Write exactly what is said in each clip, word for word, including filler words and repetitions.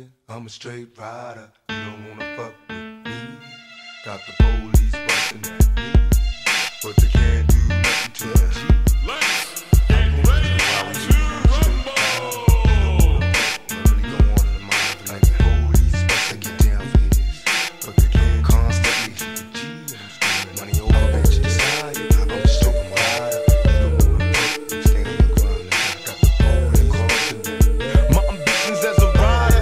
you, I'm a straight rider. You don't wanna fuck with me. Got the police bustin' at me, but they can't do nothing to me. Let's get ready to rumble. Really go on in the mind like the police bustin' get down for his, but they can't constantly hit the G. I'm screaming money over bitches. I'm a straight rider. You don't wanna fuck with me. Stand on the ground. I got the police bustin' at me. My ambitions as a rider.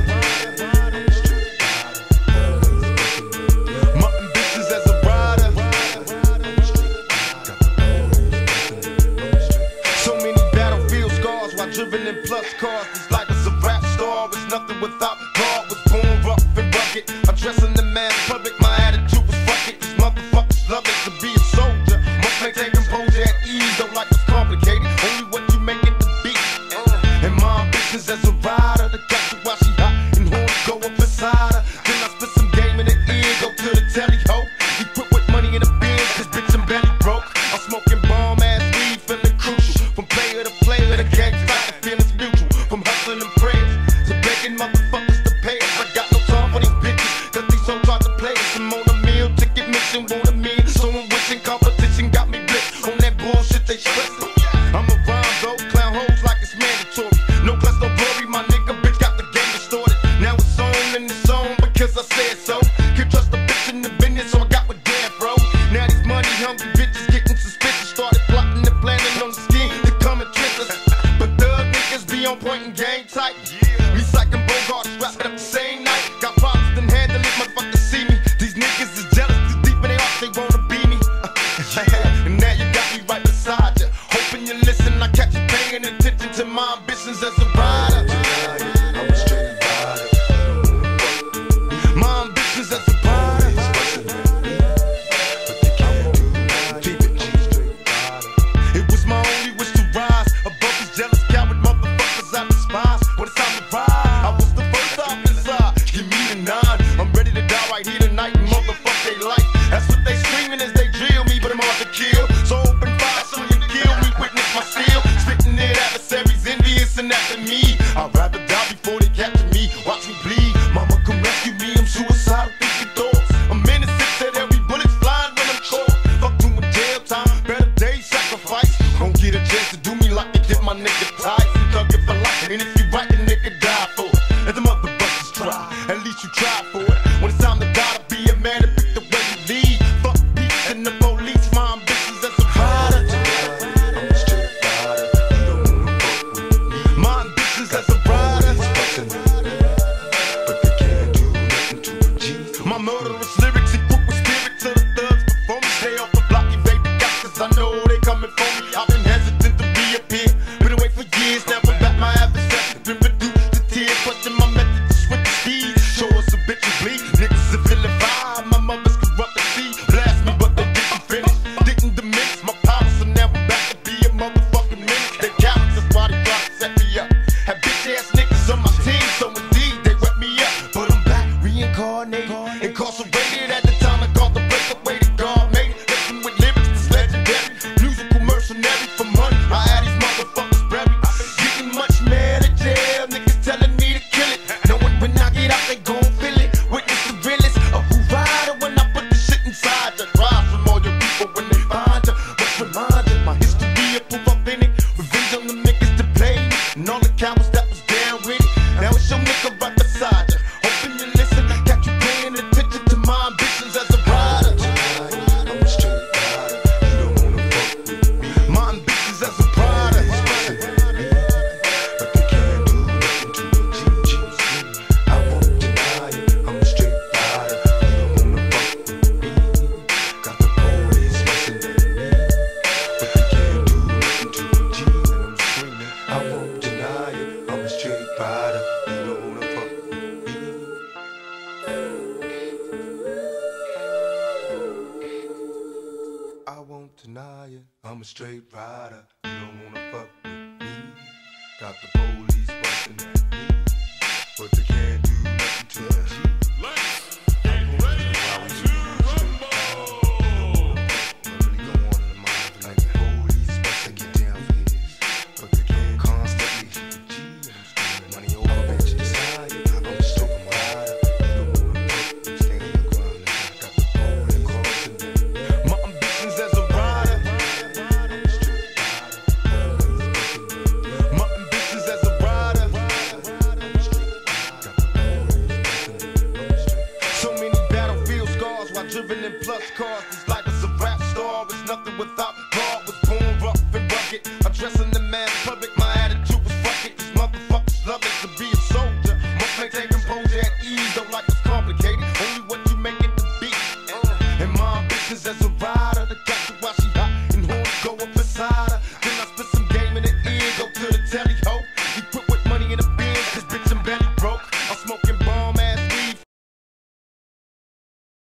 My ambitions as a rider. So many battlefield scars while driven in plus cars. This life is a rap star. It's nothing without God. Was born rough and rugged. Addressing the man public. My attitude was fuck it. These motherfuckers love it to be a soldier. Must maintain composure at ease. Don't like it's complicated. Only what you make it to be. And my ambitions as a rider. The got you while she hot and horns go up inside her. Then I spit some game in the ear. Go to the telly ho. Equipped with money in the bin. Cause bitch I'm belly broke. I'm smoking bomb ass weed. Feeling crucial. From player to player. The game's like the feeling's mutual. From hustling and prayers to begging motherfuckers to pay us. I got no time for these bitches. Cause these hoes try to play us. I'm on a meal. Ticket mission. Want a meal. So I'm wishing competition got me blitzed. On that bullshit they stressing. I'm a rhyme though. Clown hoes like it's mandatory. No class, no glory. My nigga bitch got the game distorted. Now it's on and it's on because I said so. Can't trust a bitch in the business, so I got with damn bro. Now these money hungry bitches getting suspicious. Started plotting and planning on the scheme to come and trick us. But thug niggas be on point and game tight. Me psyching Bogart, wrapped up the same night. Got problems, then handle it, motherfuckers see me. These niggas is jealous, too deep in their hearts, they wanna be me. And now you got me right beside you. Hoping you listen, I catch you paying attention to my ambitions as a rider. I'm a straight rider. My ambitions as a rider. But they can't do nothing. Keep it straight rider. It was my only wish to rise above these jealous coward motherfuckers I despise. When it's time to ride, I was the first off inside. Give me the nine. I'm ready to die right here tonight. Motherfuck they life. That's what they screaming as they drill me, but I'm hard to kill. So open fire so you kill me. Witness my steel. Spitting it adversaries envious and after me. I'd rather die before they capture me. Watch me bleed. Mama come rescue me. I'm suicidal thinking thoughts. I'm innocent till every bullet's flying when I'm caught. Fuck doing jail time. Better days sacrifice. Don't get a chance to do me like they did my nigga Ty. Thug it for life. And if you right, the nigga die for it. Let the motherfuckers try. At least you try for it. When it's time to die, to be a man and pick the way you lead. Fuck peace and the police. My ambitions as a rider. I'm a straight rider. You don't wanna fuck with me. My ambitions as a rider. But they can't do nothing to a G. My murderous lyrics equipped with spirit to the thugs before me. Stay off the block, you baby got, cause I know they coming for me. I've been hesitant to reappear. Been away for years, never back my adversary. Been reduced to tears, questing my method to switch the speed. Show us a bitch and bleed. Niggas are feeling vibe. My mother's corrupt and see. Blast me, but they didn't finish. Didn't diminish my power, so now I'm back to be a motherfucking menace. They cowards, that's why they try to set me up. Had bitch ass niggas on my team, so indeed they wet me up. But I'm back, reincarnated, incarcerated. At the time I called the break away to God made it. Listen with lyrics that's legendary. Musical mercenary for money. I had these motherfuckers buried. Getting much mad at jail. Niggas telling me to kill it. Knowing when I get out, they gon' feel it. Witness the realest of who rider when I put the shit inside you. Rise from all your people when they find you. Must remind you, my history will prove authentic. Revenge on the niggas that played me. And all the cowards that was down with it. Now it's your nigga right beside you. Hoping you listen, got you paying attention to my ambitions as a rider. I'm a straight rider. You don't wanna fuck with me. My ambitions as a rider. But they can't do nothing to a G. I won't deny it. I'm a straight rider. You don't wanna fuck with me. Got the police bustin' at me, but they can't do nothing to a G. And I'm screaming. I won't deny it. I'm a straight rider. You don't wanna fuck with me. I won't deny it. I'm a straight rider. You don't wanna fuck with me. Got the police bustin' at me, but they can't do nothing to a G. Let's get ready to rumble. Really go on in the mind like the police bustin' get down for his, but they can't constantly hit the G. I'm screaming money over bitches. I'm just open driven in plus cars. This life is a rap star, it's nothing without.